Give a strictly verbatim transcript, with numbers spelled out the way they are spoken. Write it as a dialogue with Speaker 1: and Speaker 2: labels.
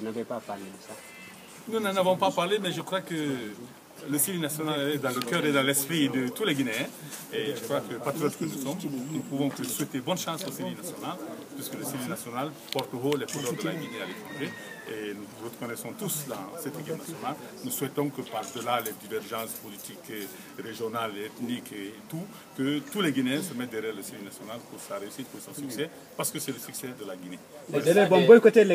Speaker 1: Vous n'avez pas parlé de ça.
Speaker 2: Nous n'en avons pas parlé, mais je crois que le C I L national est dans le cœur et dans l'esprit de tous les Guinéens. Et je crois que, patriotes que nous sommes, nous pouvons que souhaiter bonne chance au C I L national, puisque le C I L national porte haut les couleurs de la Guinée à l'étranger. Et nous nous reconnaissons tous dans cette équipe nationale. Nous souhaitons que par-delà les divergences politiques, régionales, ethniques et tout, que tous les Guinéens se mettent derrière le C I L national pour sa réussite, pour son succès, parce que c'est le succès de la Guinée.